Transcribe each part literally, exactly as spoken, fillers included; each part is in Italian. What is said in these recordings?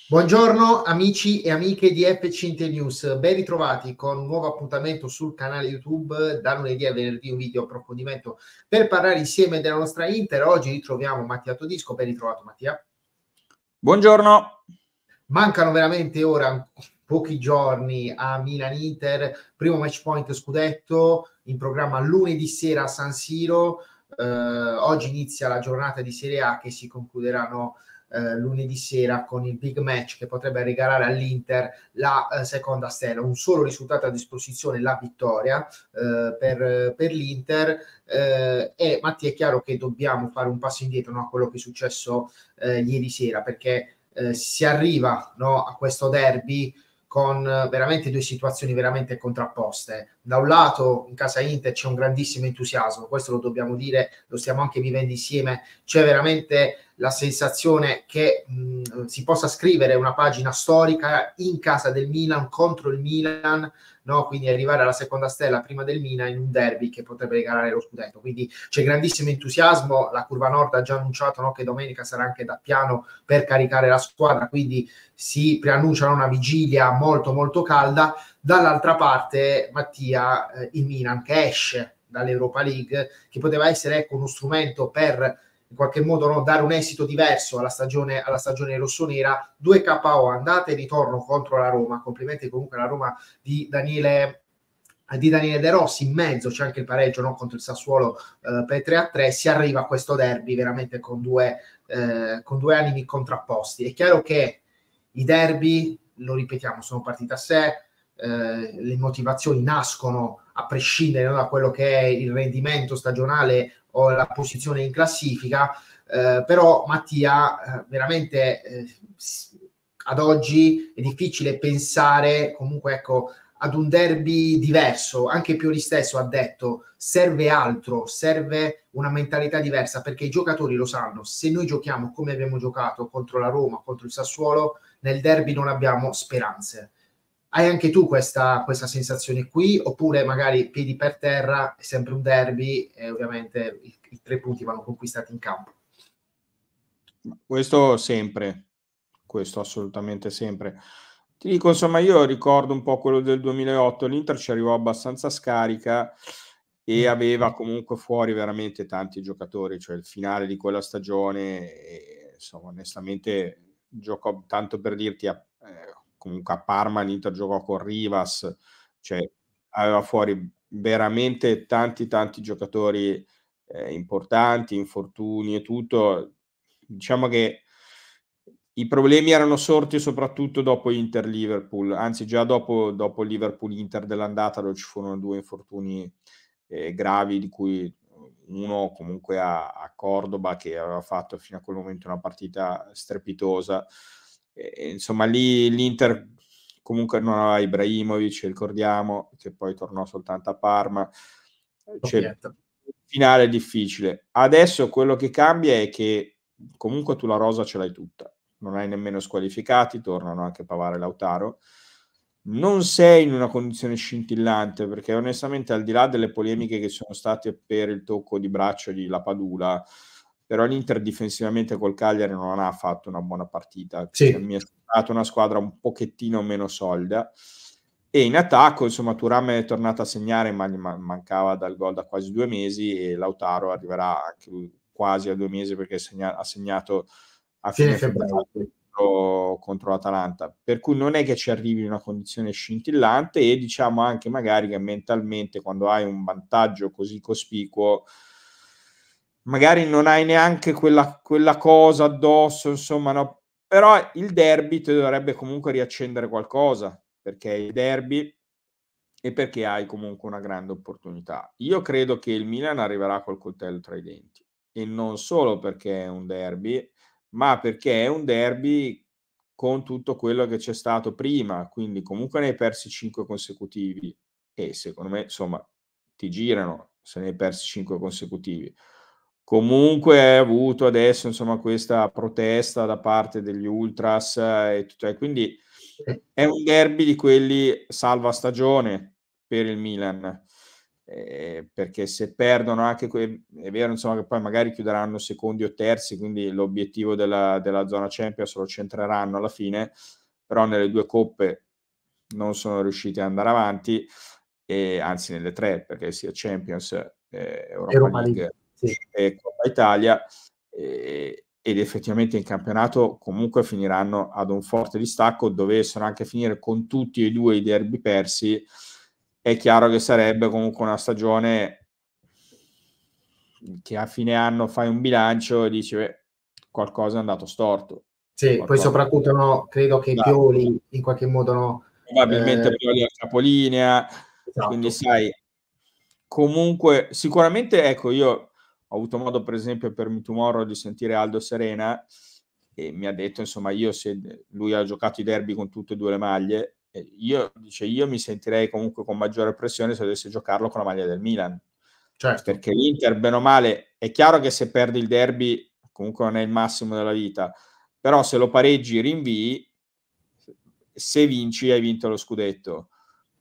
Buongiorno amici e amiche di F C Inte News, ben ritrovati con un nuovo appuntamento sul canale YouTube da lunedì a venerdì, un video approfondimento per parlare insieme della nostra Inter. Oggi ritroviamo Mattia Todisco, ben ritrovato Mattia. Buongiorno. Mancano veramente ora pochi giorni a Milan-Inter, primo match point scudetto in programma lunedì sera a San Siro. Eh, oggi inizia la giornata di Serie A che si concluderanno eh, lunedì sera con il big match che potrebbe regalare all'Inter la eh, seconda stella. Un solo risultato a disposizione, la vittoria eh, per, per l'Inter. Eh, e Mattia, è chiaro che dobbiamo fare un passo indietro, no, a quello che è successo eh, ieri sera, perché Eh, si arriva, no, a questo derby con eh, veramente due situazioni veramente contrapposte. Da un lato in casa Inter c'è un grandissimo entusiasmo, questo lo dobbiamo dire, lo stiamo anche vivendo insieme, c'è veramente la sensazione che mh, si possa scrivere una pagina storica in casa del Milan contro il Milan, no? Quindi arrivare alla seconda stella prima del Milan in un derby che potrebbe regalare lo scudetto. Quindi c'è grandissimo entusiasmo, la Curva Nord ha già annunciato, no, che domenica sarà anche da piano per caricare la squadra, quindi si preannunciano una vigilia molto molto calda. Dall'altra parte Mattia, eh, il Milan che esce dall'Europa League, che poteva essere, ecco, uno strumento per in qualche modo, no, dare un esito diverso alla stagione, alla stagione rossonera. Due K O andate e ritorno contro la Roma, complimenti comunque alla Roma di Daniele di Daniele De Rossi. In mezzo c'è anche il pareggio, no, contro il Sassuolo eh, per tre a tre. Si arriva a questo derby veramente con due, eh, con due animi contrapposti. È chiaro che i derby, lo ripetiamo, sono partite a sé, eh, le motivazioni nascono a prescindere, no, da quello che è il rendimento stagionale o la posizione in classifica, eh, però Mattia, eh, veramente eh, ad oggi è difficile pensare comunque, ecco, ad un derby diverso. Anche Pioli stesso ha detto serve altro, serve una mentalità diversa, perché i giocatori lo sanno, se noi giochiamo come abbiamo giocato contro la Roma, contro il Sassuolo, nel derby non abbiamo speranze. Hai anche tu questa, questa sensazione qui, oppure magari piedi per terra, è sempre un derby e ovviamente i, i tre punti vanno conquistati in campo? Questo sempre, questo assolutamente sempre. Ti dico, insomma, io ricordo un po' quello del duemilaotto, l'Inter ci arrivò abbastanza scarica e Mm. aveva comunque fuori veramente tanti giocatori, cioè il finale di quella stagione, e, insomma, onestamente giocò, tanto per dirti, a, eh, comunque a Parma l'Inter giocò con Rivas, cioè aveva fuori veramente tanti tanti giocatori eh, importanti, infortuni e tutto. Diciamo che i problemi erano sorti soprattutto dopo Inter-Liverpool, anzi già dopo, dopo Liverpool-Inter dell'andata, dove ci furono due infortuni eh, gravi, di cui uno comunque a, a Cordoba, che aveva fatto fino a quel momento una partita strepitosa. E, insomma, lì l'Inter comunque non aveva Ibrahimovic, ricordiamo, che poi tornò soltanto a Parma. Cioè, finale difficile. Adesso quello che cambia è che comunque tu la rosa ce l'hai tutta, non hai nemmeno squalificati, tornano anche Pavard e Lautaro, non sei in una condizione scintillante, perché onestamente, al di là delle polemiche che sono state per il tocco di braccio di Lapadula, però l'Inter difensivamente col Cagliari non ha fatto una buona partita. Sì. Mi è sembrata una squadra un pochettino meno solida, e in attacco, insomma, Thuram è tornato a segnare, ma gli mancava dal gol da quasi due mesi, e Lautaro arriverà anche lui quasi a due mesi, perché segna- ha segnato a fine, fine febbraio contro, contro l'Atalanta, per cui non è che ci arrivi in una condizione scintillante, e diciamo anche magari che mentalmente, quando hai un vantaggio così cospicuo, magari non hai neanche quella, quella cosa addosso, insomma, no? Però il derby ti dovrebbe comunque riaccendere qualcosa, perché il derby e perché hai comunque una grande opportunità. Io credo che il Milan arriverà col coltello tra i denti, e non solo perché è un derby, ma perché è un derby con tutto quello che c'è stato prima, quindi comunque ne hai persi cinque consecutivi, e secondo me, insomma, ti girano se ne hai persi cinque consecutivi. Comunque hai avuto adesso, insomma, questa protesta da parte degli ultras e tutto, e quindi è un derby di quelli salva stagione per il Milan. eh, perché se perdono anche, que- è vero insomma che poi magari chiuderanno secondi o terzi, quindi l'obiettivo della, della zona Champions lo centreranno alla fine, però nelle due coppe non sono riusciti ad andare avanti, e anzi nelle tre, perché sia Champions, eh, Europa, Europa League, League, sì. e Coppa Italia, eh, ed effettivamente in campionato comunque finiranno ad un forte distacco. Dovessero anche finire con tutti e due i derby persi, è chiaro che sarebbe comunque una stagione che a fine anno fai un bilancio e dici beh, qualcosa è andato storto. Sì, qualcosa... poi soprattutto no, credo che Pioli in qualche modo no, probabilmente eh, Pioli al capolinea, esatto. Quindi sai, comunque sicuramente, ecco, io ho avuto modo per esempio per Me Tomorrow di sentire Aldo Serena, e mi ha detto insomma, io se lui ha giocato i derby con tutte e due le maglie, io, dice, io mi sentirei comunque con maggiore pressione se dovesse giocarlo con la maglia del Milan, certo. Perché l'Inter bene o male è chiaro che se perdi il derby comunque non è il massimo della vita, però se lo pareggi rinvii, se vinci hai vinto lo scudetto.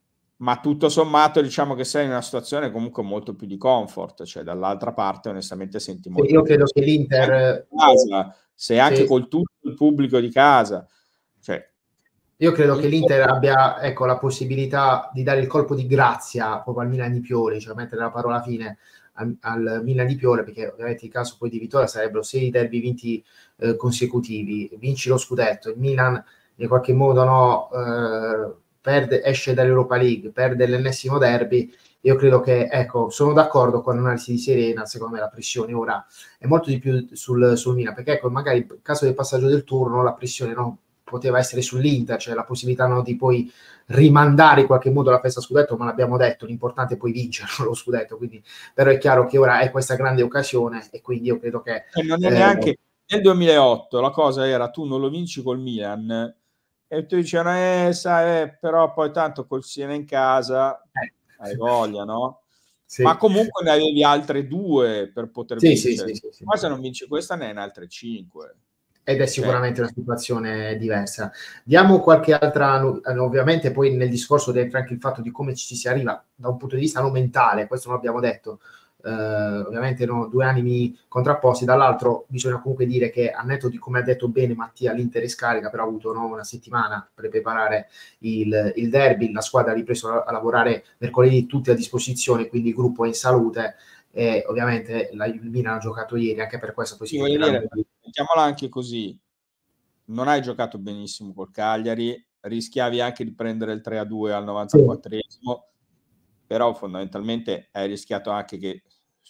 Ma tutto sommato diciamo che sei in una situazione comunque molto più di comfort, cioè dall'altra parte onestamente senti molto io più. credo che l'Inter casa, sei anche sì. col tutto il pubblico di casa, cioè, io credo che l'Inter abbia, ecco, la possibilità di dare il colpo di grazia proprio al Milan di Pioli, cioè mettere la parola fine al, al Milan di Pioli, perché ovviamente il caso poi di vittoria sarebbero sei derby vinti eh, consecutivi, vinci lo scudetto, il Milan in qualche modo no, eh, perde, esce dall'Europa League, perde l'ennesimo derby. Io credo che, ecco, sono d'accordo con l'analisi di Serena, secondo me la pressione ora è molto di più sul, sul Milan, perché ecco, magari in caso del passaggio del turno la pressione no, poteva essere sull'Inter, cioè la possibilità no, di poi rimandare in qualche modo la festa scudetto, ma l'abbiamo detto, l'importante è poi vincere lo scudetto, quindi però è chiaro che ora è questa grande occasione e quindi io credo che... E non è eh, neanche... Nel duemilaotto la cosa era tu non lo vinci col Milan e tu dicevano eh, sai, eh, però poi tanto col Siena in casa hai voglia, no? Sì. Ma comunque ne avevi altre due per poter sì, vincere. Sì, sì, sì, ma sì. se non vinci questa ne hai in altre cinque. Ed è sicuramente cioè. Una situazione diversa. Diamo qualche altra, ovviamente poi nel discorso dentro anche il fatto di come ci si arriva da un punto di vista non mentale, questo non abbiamo detto, eh, ovviamente no, due animi contrapposti, dall'altro bisogna comunque dire che a netto di come ha detto bene Mattia, l'Inter è scarica, però ha avuto no, una settimana per preparare il, il derby, la squadra ha ripreso a, a lavorare mercoledì, tutti a disposizione, quindi il gruppo è in salute. E ovviamente la, il Milan ha giocato ieri, anche per questo poi si sì, dire, mettiamola anche così, non hai giocato benissimo col Cagliari, rischiavi anche di prendere il tre a due al novantaquattresimo, sì. Però fondamentalmente hai rischiato anche che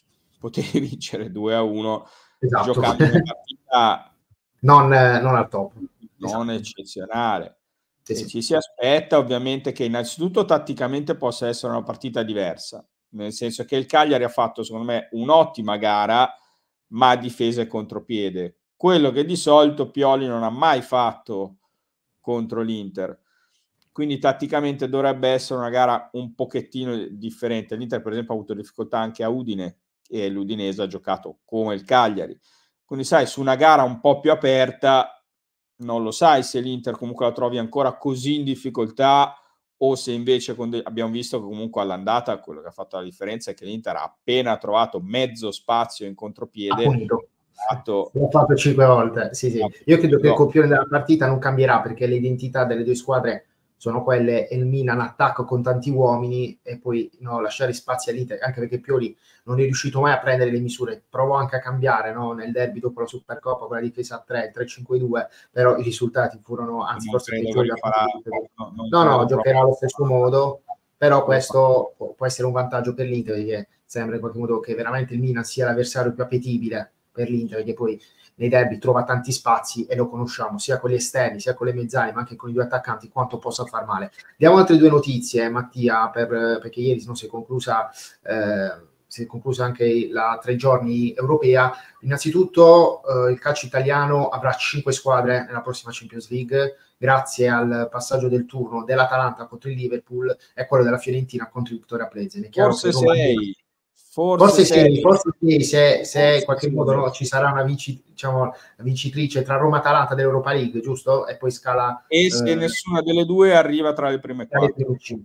potevi vincere due a uno, esatto. Giocando una partita non, eh, non al top, non esatto. eccezionale. Sì, e sì. Ci si aspetta ovviamente che innanzitutto tatticamente possa essere una partita diversa, nel senso che il Cagliari ha fatto secondo me un'ottima gara, ma difesa e contropiede, quello che di solito Pioli non ha mai fatto contro l'Inter, quindi tatticamente dovrebbe essere una gara un pochettino differente. L'Inter per esempio ha avuto difficoltà anche a Udine e l'Udinese ha giocato come il Cagliari, quindi sai, su una gara un po' più aperta non lo sai se l'Inter comunque la trovi ancora così in difficoltà, o se invece de- abbiamo visto che comunque all'andata quello che ha fatto la differenza è che l'Inter ha appena trovato mezzo spazio in contropiede, ha punito. Fatto... l'ha fatto cinque volte. Sì, sì. Io credo che il copione della partita non cambierà, perché le identità delle due squadre sono quelle, e il Milan attacca con tanti uomini e poi no, lasciare spazi all'Inter, anche perché Pioli non è riuscito mai a prendere le misure, provò anche a cambiare no, nel derby dopo la Supercoppa, quella difesa a tre, tre cinque due, però i risultati furono, anzi non forse peggiori. No, no, no giocherà allo stesso modo, però questo può, può essere un vantaggio per l'Inter, perché sembra in qualche modo che veramente il Milan sia l'avversario più appetibile per l'Inter, perché poi nei derby trova tanti spazi e lo conosciamo sia con gli esterni sia con le mezzane, ma anche con i due attaccanti, quanto possa far male. Diamo altre due notizie, Mattia, per, perché ieri no, si è conclusa eh, si è conclusa anche la tre giorni europea. Innanzitutto eh, il calcio italiano avrà cinque squadre nella prossima Champions League grazie al passaggio del turno dell'Atalanta contro il Liverpool e quello della Fiorentina contro il Victoria Plzen. Forse sei Forse, forse sì, forse sì, se, se in qualche modo no, ci sarà una, vinci, diciamo, una vincitrice tra Roma e Atalanta dell'Europa League, giusto? E poi scala... E se eh, nessuna delle due arriva tra le prime quattro.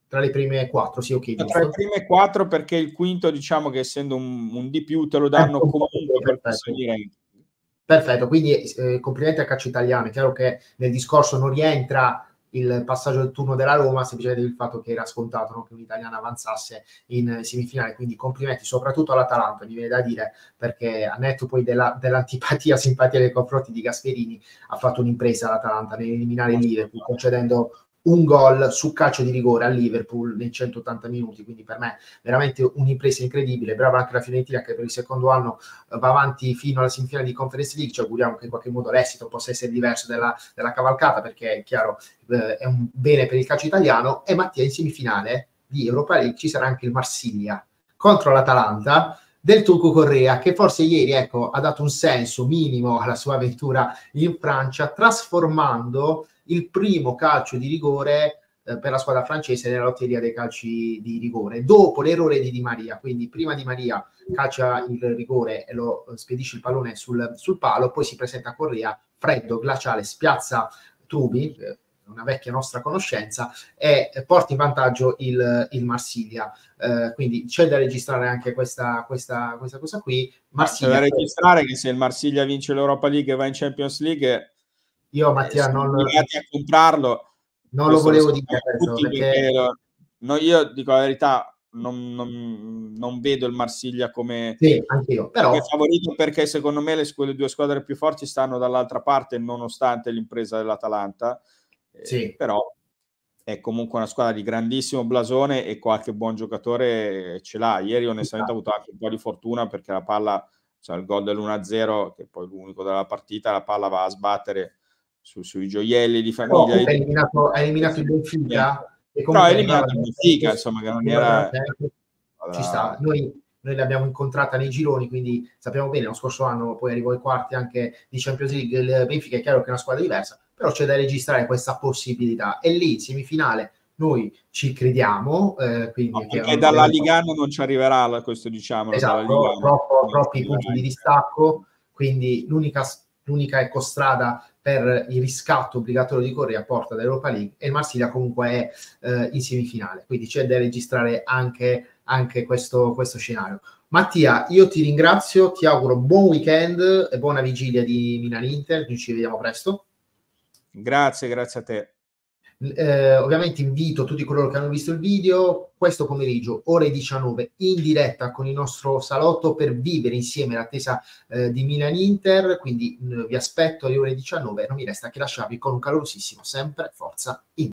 tra le prime quattro, sì, ok, Tra giusto. le prime quattro, perché il quinto, diciamo che essendo un, un di più, te lo danno Ecco, comunque per perfetto. salire. Perfetto, quindi eh, complimenti al calcio italiano. È chiaro che nel discorso non rientra il passaggio del turno della Roma, semplicemente il fatto che era scontato, no, che un italiano avanzasse in semifinale, quindi complimenti soprattutto all'Atalanta, mi viene da dire, perché a netto poi della, dell'antipatia, simpatia nei confronti di Gasperini, ha fatto un'impresa l'Atalanta nell'eliminare il Liverpool, concedendo un gol su calcio di rigore al Liverpool nei centottanta minuti, quindi per me veramente un'impresa incredibile. Brava anche la Fiorentina, che per il secondo anno eh, va avanti fino alla semifinale di Conference League. Ci auguriamo che in qualche modo l'esito possa essere diverso della, della cavalcata, perché è chiaro eh, è un bene per il calcio italiano. E Mattia, in semifinale di Europa League ci sarà anche il Marsiglia contro l'Atalanta del Tucu Correa, che forse ieri, ecco, ha dato un senso minimo alla sua avventura in Francia, trasformando il primo calcio di rigore eh, per la squadra francese nella lotteria dei calci di rigore, dopo l'errore di Di Maria. Quindi prima Di Maria calcia il rigore e lo eh, spedisce il pallone sul, sul palo, poi si presenta a Correa, freddo, glaciale, spiazza Trubi, eh, una vecchia nostra conoscenza, e porta in vantaggio il, il Marsiglia. Eh, quindi c'è da registrare anche questa, questa, questa cosa qui. Marsiglia, c'è da registrare che se il Marsiglia vince l'Europa League e va in Champions League, io Mattia eh, non obbligati a comprarlo. non lo volevo lo dire questo, tutti, perché, perché lo, no, io dico la verità, non, non, non vedo il Marsiglia come, sì, anche io, però come favorito, perché secondo me le, le due squadre più forti stanno dall'altra parte, nonostante l'impresa dell'Atalanta. Eh, sì. però è comunque una squadra di grandissimo blasone e qualche buon giocatore ce l'ha. Ieri onestamente ho avuto anche un po' di fortuna, perché la palla, cioè il gol dell'uno a zero, che è poi l'unico della partita, la palla va a sbattere su, sui gioielli di famiglia. Oh, ha eliminato, ha eliminato il Benfica, e però ha comunque eliminato il Benfica, insomma, che non era... ci sta. Noi, noi l'abbiamo incontrata nei gironi, quindi sappiamo bene, lo scorso anno poi arrivò ai quarti anche di Champions League, il Benfica è chiaro che è una squadra diversa, però c'è da registrare questa possibilità, e lì in semifinale noi ci crediamo, eh, quindi no, perché dalla Ligano non ci arriverà, questo diciamo. Esatto, troppo, troppi punti di distacco, quindi l'unica, l'unica ecco, strada per il riscatto obbligatorio di Correa porta dall'Europa League, e il Marsiglia comunque è eh, in semifinale, quindi c'è da registrare anche, anche questo, questo scenario. Mattia, io ti ringrazio, ti auguro buon weekend e buona vigilia di Milan-Inter, noi ci vediamo presto. Grazie, grazie a te. Eh, ovviamente invito tutti coloro che hanno visto il video questo pomeriggio ore diciannove in diretta con il nostro salotto per vivere insieme l'attesa eh, di Milan-Inter, quindi mh, vi aspetto alle ore diciannove, non mi resta che lasciarvi con un calorosissimo sempre Forza Inter.